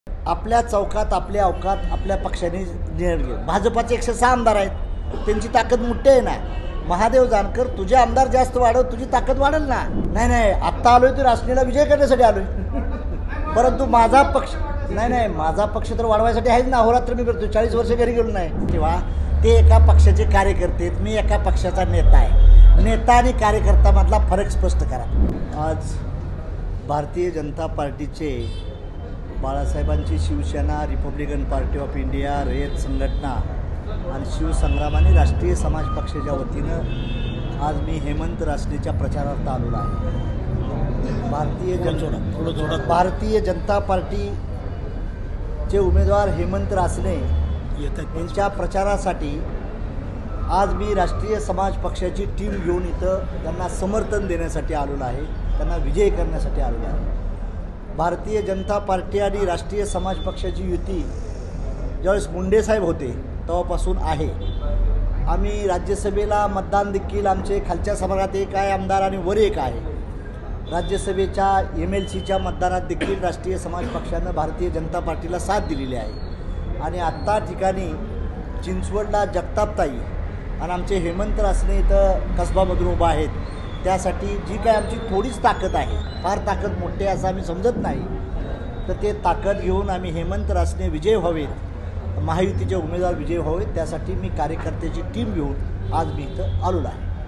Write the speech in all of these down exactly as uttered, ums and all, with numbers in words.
आपल्या चौकात आपल्या अवकात आपल्या पक्षाने निर्णय घेतला। भाजपाचे एकशे सहा आमदार आहेत, त्यांची ताकद मोठी आहे ना। महादेव जानकर, तुझे आमदार जास्त वाढव, तुझी ताकद वाढेल ना। नाही नाही आत्ता आलोय तर राष्ट्रीयला विजय करण्यासाठी आलोय, परंतु माझा पक्ष नाही नाही माझा पक्ष तर वाढवायसाठी आहेच ना। अहोरात्र मी करतो, चाळीस वर्ष घरी गेलो नाही तेव्हा। ते एका पक्षाचे कार्यकर्ते आहेत, मी एका पक्षाचा नेता आहे। नेता आणि कार्यकर्त्यामधला फरक स्पष्ट करा। आज भारतीय जनता पार्टीचे बाळासाहेबांची Shivsena, Republican Party of India, Rayat Sanghatana आणि शिवसंग्राम आणि राष्ट्रीय समाज पक्षाच्या वतीनं आज मी हेमंत रासनेच्या प्रचारार्थ आलेलो आहे। भारतीय जनता भारतीय जनता पार्टीचे उमेदवार हेमंत रासने यांच्या प्रचारासाठी आज मी राष्ट्रीय समाज पक्षाची टीम घेऊन इथं त्यांना समर्थन देण्यासाठी आलेलो आहे, त्यांना विजयी करण्यासाठी आलेलो आहे। भारतीय जनता पार्टी आणि राष्ट्रीय समाज पक्षाची युती ज्यावेळेस मुंडे साहेब होते तेव्हापासून आहे। आम्ही राज्यसभेला मतदान देखील आमचे खालच्या सभागृहात एक आहे आमदार आणि वर एक आहे। राज्यसभेच्या एम एल सीच्या मतदानात देखील राष्ट्रीय समाज पक्षानं भारतीय जनता पार्टीला साथ दिलेली आहे। आणि आत्ता ठिकाणी चिंचवडला जगतापताई आणि आमचे हेमंत रासने इथं कसबामधून उभा आहेत। त्यासाठी जी काय आमची थोडीच ताकद आहे, फार ताकद मोठी आहे असं आम्ही समजत नाही, तर ते ताकद घेऊन आम्ही हेमंत रासने विजय व्हावेत, महायुतीचे उमेदवार विजय व्हावेत, त्यासाठी मी कार्यकर्त्याची टीम घेऊन आज मी इथं आलेलो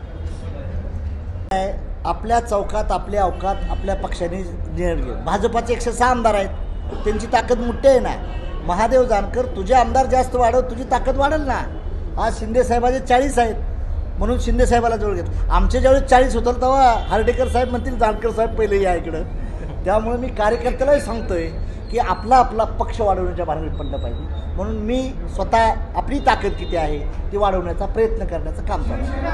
आहे। आपल्या चौकात आपल्या अवकात आपल्या पक्षाने निर्णय घेतला। भाजपाचे एकशे सहा आमदार आहेत, त्यांची ताकद मोठी आहे ना। महादेव जानकर, तुझे आमदार जास्त वाढव, तुझी ताकद वाढेल ना। आज शिंदे साहेबाचे चाळीस आहेत म्हणून शिंदे साहेबाला जवळ घेतलं। आमचे ज्यावेळेस चाळीस होतं तेव्हा हार्डेकर साहेब म्हणतील जानकर साहेब पहिले या इकडं। त्यामुळे मी कार्यकर्त्यालाही सांगतोय की आपला आपला पक्ष वाढवण्याच्या भानगडीत पडलं पाहिजे, म्हणून मी स्वतः आपली ताकद किती आहे ती वाढवण्याचा प्रयत्न करण्याचं काम चालू आहे।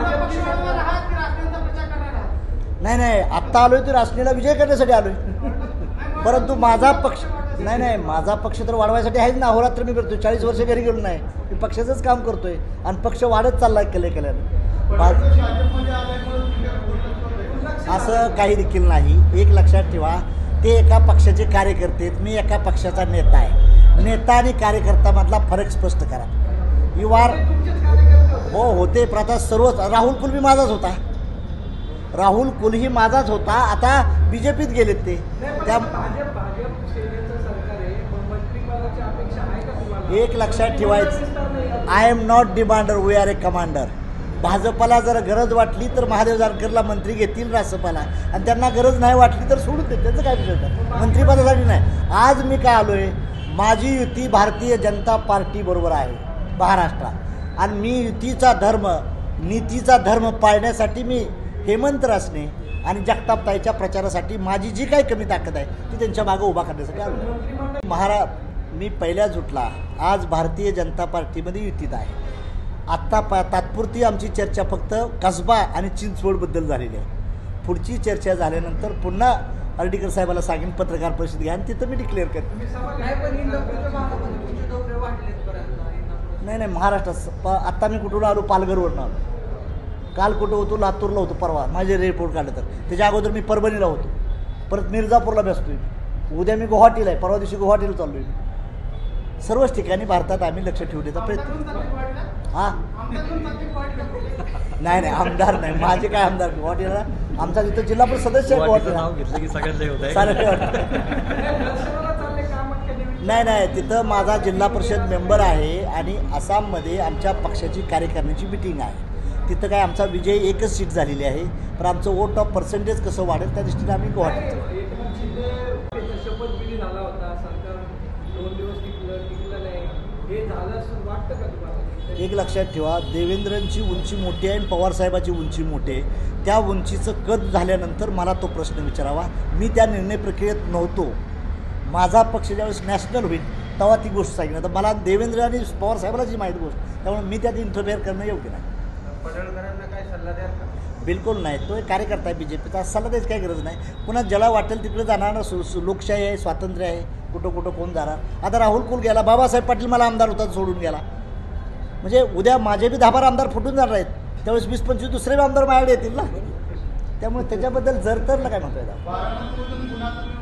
नाही नाही आत्ता आलोय तर राष्ट्रीयला विजय करण्यासाठी आलोय, परंतु माझा पक्ष नाही नाही माझा पक्ष तर वाढवायसाठी आहेच ना। अहोरात्र मी करतो, चाळीस वर्ष घरी गेलो नाही, मी पक्षाचंच काम करतोय आणि पक्ष वाढत चाललाय केले केल्यानं। असं काही देखील नाही, एक लक्षात ठेवा, ते एका पक्षाचे कार्यकर्ते आहेत, मी एका पक्षाचा नेता आहे। नेता आणि कार्यकर्त्यामधला फरक स्पष्ट करा। यू आर हो होते प्रथा सर्वच। राहुल कुल माझाच होता, राहुल कुलही माझाच होता, आता बीजेपीत गेलेत ते। त्या एक लक्षात ठेवायचं, I am not demander, we are a commander. भाजपाला जर गरज वाटली तर महादेव जानकरला मंत्री घेतील राज्यसभाला, आणि त्यांना गरज नाही वाटली तर सोडून देतील, त्याचं काय विषय नाही, मंत्रिपदासाठी नाही। आज मी काय आलोय, माझी युती भारतीय जनता पार्टीबरोबर आहे महाराष्ट्रात, आणि मी युतीचा धर्म, नीतीचा धर्म पाळण्यासाठी मी हेमंत रासने आणि जगतापताईच्या प्रचारासाठी माझी जी काही कमी ताकद आहे ती त्यांच्या मागे उभा करण्यासाठी आलो। महारा मी पहिल्या झुटला, आज भारतीय जनता पार्टीमध्ये युतीत आहे। आत्ता प तात्पुरती आमची चर्चा फक्त कसबा आणि चिंचवडबद्दल झालेली आहे। पुढची चर्चा झाल्यानंतर पुन्हा अर्डीकर साहेबाला सांगेन पत्रकार परिषद घ्या आणि तिथं मी डिक्लेअर करते। नाही नाही महाराष्ट्रात आत्ता मी कुठून आलो, पालघरवरून आलो। काल कुठं होतो, लातूरला होतो परवा, माझे रिपोर्ट काढलं तर। त्याच्या अगोदर मी परभणीला होतो, परत मिर्जापूरला बसतोय, उद्या मी गुवाहाटीला आहे, परवा दिवशी गुवाहाटीला चाललोय। सर्वच ठिकाणी भारतात आम्ही लक्ष ठेवण्याचा प्रयत्न। हां नाही नाही आमदार नाही, माझे काय आमदार गुवाहाटीला, आमचा तिथं जिल्हा परिषद सदस्य आहे गुवाहाटीला। नाही नाही तिथं माझा जिल्हा परिषद मेंबर आहे आणि आसाममध्ये आमच्या पक्षाची कार्यकारिणीची मिटिंग आहे। तिथं काय आमचा विजय एकच सीट झालेली आहे, पण आमचं वोट ऑफ पर्सेंटेज कसं वाढेल त्या दृष्टीने आम्ही गुवाहाटीत। एक लक्षात ठेवा, देवेंद्रांची उंची मोठी आहे आणि पवारसाहेबाची उंची मोठी आहे। त्या उंचीचं कद झाल्यानंतर मला तो प्रश्न विचारावा, मी त्या निर्णय प्रक्रियेत नव्हतो। माझा पक्ष ज्यावेळेस नॅशनल होईल तेव्हा ती गोष्ट सांगितली, तर मला देवेंद्र आणि पवारसाहेबाला जी माहीत गोष्ट, त्यामुळे मी त्यात इंटरफेअर करणं योग्य नाही। काय सल्ला द्याल का? बिलकुल नाही, तो एक कार्यकर्ता आहे बीजेपीचा, सल्ला द्यायची काही गरज नाही। पुन्हा ज्याला वाटेल तिकडे जाणार, लोकशाही आहे, स्वातंत्र्य आहे, कुठं कुठं कोण जाणार। आता राहुल कुल गेला, बाबासाहेब पाटील मला आमदार होता सोडून गेला, म्हणजे उद्या माझे बी दहा बारा आमदार फुटून जाणार आहेत, त्यावेळेस वीस पंचवीस दुसरे आमदार माझ्याकडे येतील ना। त्यामुळे त्याच्याबद्दल जर तरला काय म्हणतोय